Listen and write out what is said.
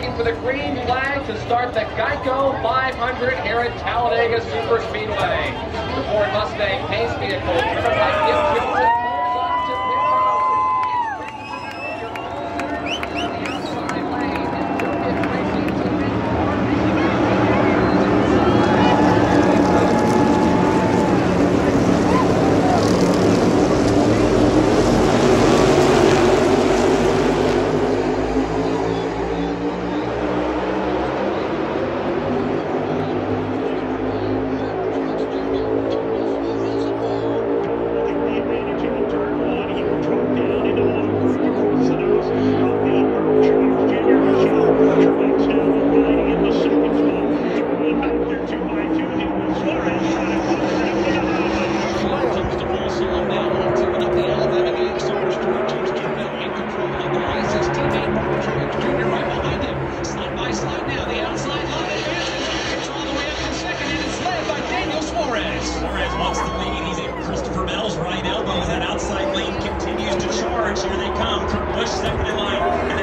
looking for the green flag to start the Geico 500 here at Talladega Superspeedway. The Ford Mustang pace vehicle driven by Gibb Jones pulls off to pit road. On the outside lane, and Circuit Racing Team wants the lead. He's in Christopher Bell's right elbow. That outside lane continues to charge. Here they come. Kurt Busch second in line.